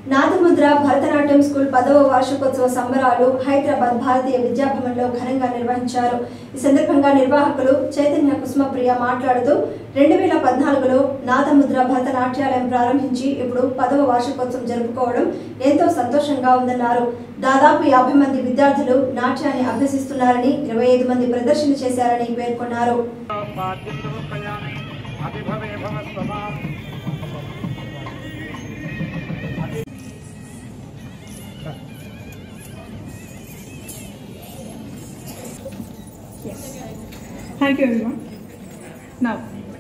నాదముద్ర Bharatanatyam school 10వ వార్షికోత్సవ సంబరాలు హైదరాబాద్ భారతీయ విద్యాభవన్లో ఘనంగా నిర్వహించారు. ఈ సందర్భంగా నిర్వాహకులు చైతన్య కుసుమప్రియ మాట్లాడుతూ 2014లో నాదముద్ర భరతనాట్యాలయం ప్రారంభించి ఇప్పుడు 10వ వార్షికోత్సవం జరుపుకోవడం ఎంతో సంతోషంగా ఉందన్నారు. దాదాపు 50 మంది విద్యార్థులు నాట్యాన్ని అభ్యసిస్తున్నారని 25 మంది ప్రదర్శన చేశారని పేర్కొన్నారు. Yes. Thank you everyone. Now,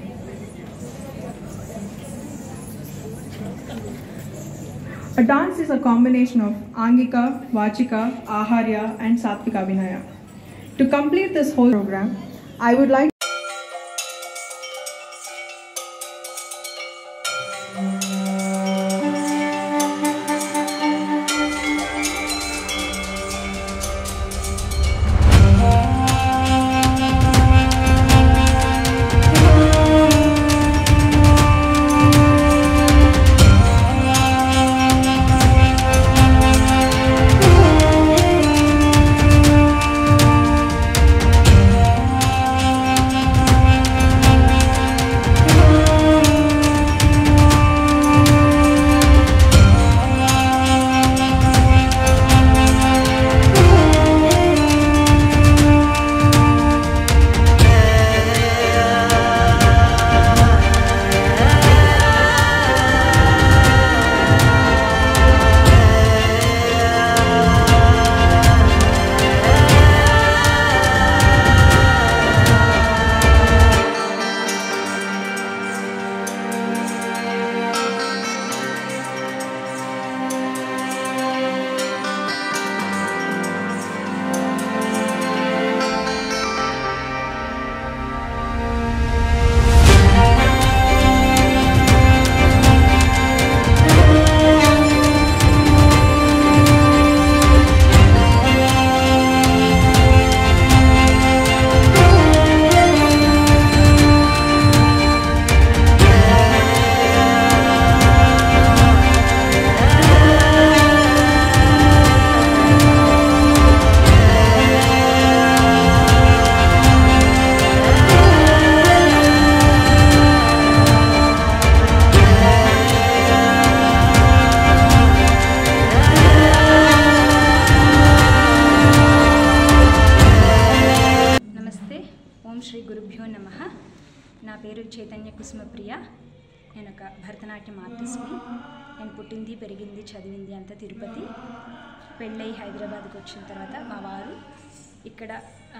a dance is a combination of Angika, Vachika, Aharya and Sattvika Vinaya. To complete this whole program, I would like Shri గురుభ్యో నమః. నా పేరు చైతన్య కుసుమప్రియ. నేను ఒక భరతనాట్యం ఆర్టిస్ట్ని. నేను పుట్టింది, పెరిగింది, చదివింది అంతా తిరుపతి. పెళ్ళై హైదరాబాద్కి వచ్చిన తర్వాత మా వారు ఇక్కడ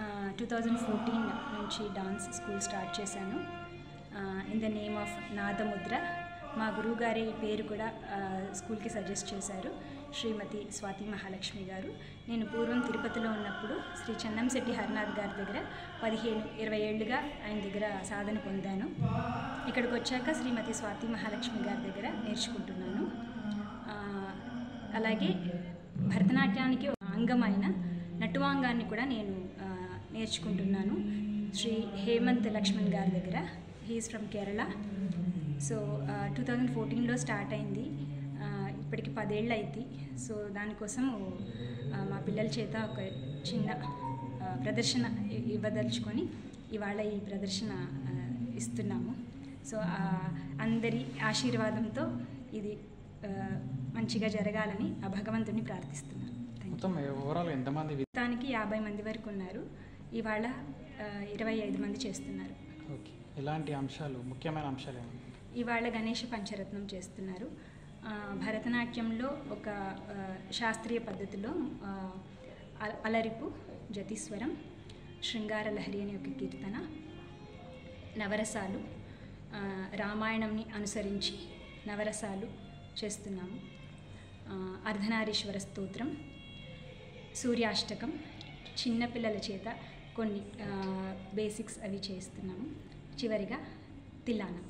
2014 నుంచి డాన్స్ స్కూల్ స్టార్ట్ చేశాను. In the name of Nadamudra. మా గురువుగారి పేరు కూడా స్కూల్కి సజెస్ట్ చేశారు, శ్రీమతి స్వాతి మహాలక్ష్మి గారు. నేను పూర్వం తిరుపతిలో ఉన్నప్పుడు శ్రీ చన్నంశెట్టి హరినాథ్ గారి దగ్గర 15-20 ఏళ్ళుగా ఆయన దగ్గర సాధన పొందాను. ఇక్కడికి వచ్చాక శ్రీమతి స్వాతి మహాలక్ష్మి గారి దగ్గర నేర్చుకుంటున్నాను. అలాగే భరతనాట్యానికి అంగమైన నటువాంగాన్ని కూడా నేను నేర్చుకుంటున్నాను శ్రీ హేమంత్ లక్ష్మణ్ గారి దగ్గర. He is from Kerala. సో 2014లో స్టార్ట్ అయింది. ఇప్పటికి 10 ఏళ్ళు అయింది. సో దానికోసం మా పిల్లల చేత ఒక చిన్న ప్రదర్శన ఇవ్వదలుచుకొని ఇవాళ ఈ ప్రదర్శన ఇస్తున్నాము. సో అందరి ఆశీర్వాదంతో ఇది మంచిగా జరగాలని ఆ భగవంతుని ప్రార్థిస్తున్నాను. మొత్తానికి 50 మంది వరకు ఉన్నారు. ఇవాళ 25 మంది చేస్తున్నారు. ఎలాంటి అంశాలు, ముఖ్యమైన అంశాలు? ఇవాళ గణేష పంచరత్నం చేస్తున్నారు. భరతనాట్యంలో ఒక శాస్త్రీయ పద్ధతిలో అలరిపు, జతిస్వరం, శృంగార లహరి అనే ఒక కీర్తన, నవరసాలు, రామాయణంని అనుసరించి నవరసాలు చేస్తున్నాము. అర్ధనారీశ్వర స్తోత్రం, సూర్యాష్టకం, చిన్నపిల్లల చేత కొన్ని బేసిక్స్ అవి చేస్తున్నాము. చివరిగా తిల్లానం.